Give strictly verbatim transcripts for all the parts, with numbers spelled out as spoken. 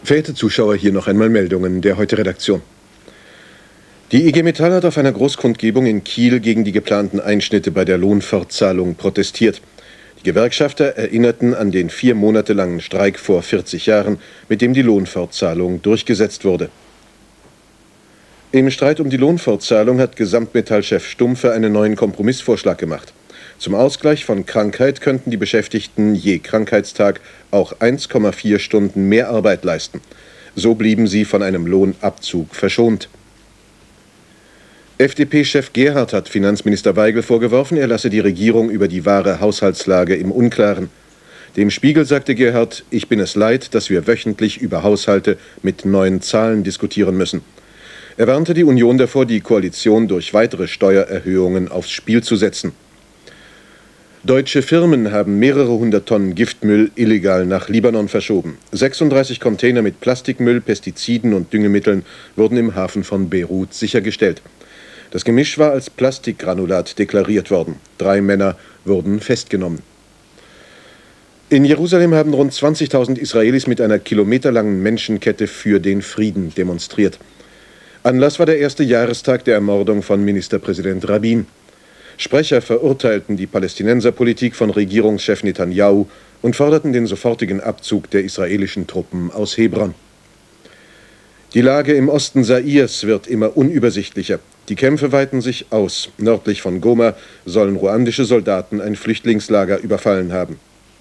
Verehrte Zuschauer, hier noch einmal Meldungen der Heute-Redaktion. Die I G Metall hat auf einer Großkundgebung in Kiel gegen die geplanten Einschnitte bei der Lohnfortzahlung protestiert. Die Gewerkschafter erinnerten an den vier Monate langen Streik vor vierzig Jahren, mit dem die Lohnfortzahlung durchgesetzt wurde. Im Streit um die Lohnfortzahlung hat Gesamtmetall-Chef Stumpfe einen neuen Kompromissvorschlag gemacht. Zum Ausgleich von Krankheit könnten die Beschäftigten je Krankheitstag auch eins Komma vier Stunden mehr Arbeit leisten. So blieben sie von einem Lohnabzug verschont. F D P-Chef Gerhard hat Finanzminister Waigel vorgeworfen, er lasse die Regierung über die wahre Haushaltslage im Unklaren. Dem Spiegel sagte Gerhard, ich bin es leid, dass wir wöchentlich über Haushalte mit neuen Zahlen diskutieren müssen. Er warnte die Union davor, die Koalition durch weitere Steuererhöhungen aufs Spiel zu setzen. Deutsche Firmen haben mehrere hundert Tonnen Giftmüll illegal nach Libanon verschoben. sechsunddreißig Container mit Plastikmüll, Pestiziden und Düngemitteln wurden im Hafen von Beirut sichergestellt. Das Gemisch war als Plastikgranulat deklariert worden. Drei Männer wurden festgenommen. In Jerusalem haben rund zwanzigtausend Israelis mit einer kilometerlangen Menschenkette für den Frieden demonstriert. Anlass war der erste Jahrestag der Ermordung von Ministerpräsident Rabin. Sprecher verurteilten die Palästinenserpolitik von Regierungschef Netanyahu und forderten den sofortigen Abzug der israelischen Truppen aus Hebron. Die Lage im Osten Zairs wird immer unübersichtlicher. Die Kämpfe weiten sich aus. Nördlich von Goma sollen ruandische Soldaten ein Flüchtlingslager überfallen haben.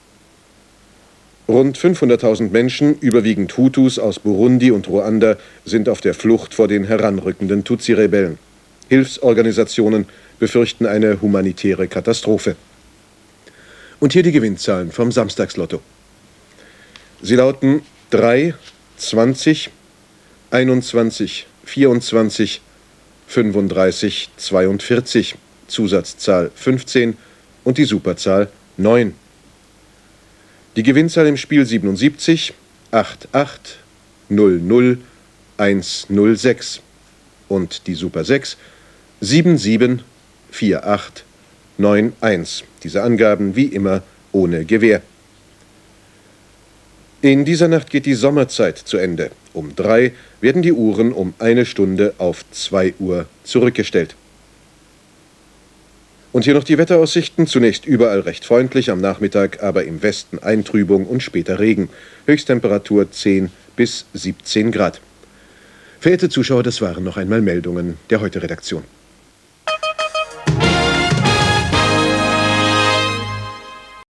Rund fünfhunderttausend Menschen, überwiegend Hutus aus Burundi und Ruanda, sind auf der Flucht vor den heranrückenden Tutsi-Rebellen. Hilfsorganisationen befürchten eine humanitäre Katastrophe. Und hier die Gewinnzahlen vom Samstagslotto. Sie lauten drei, zwanzig, einundzwanzig, vierundzwanzig, fünfunddreißig, zweiundvierzig, Zusatzzahl fünfzehn und die Superzahl neun. Die Gewinnzahl im Spiel siebenundsiebzig, acht acht, null null, eins null sechs und die Super sechs sieben sieben, vier acht, neun eins. Diese Angaben wie immer ohne Gewähr. In dieser Nacht geht die Sommerzeit zu Ende. Um drei werden die Uhren um eine Stunde auf zwei Uhr zurückgestellt. Und hier noch die Wetteraussichten. Zunächst überall recht freundlich, am Nachmittag aber im Westen Eintrübung und später Regen. Höchsttemperatur zehn bis siebzehn Grad. Verehrte Zuschauer, das waren noch einmal Meldungen der Heute-Redaktion.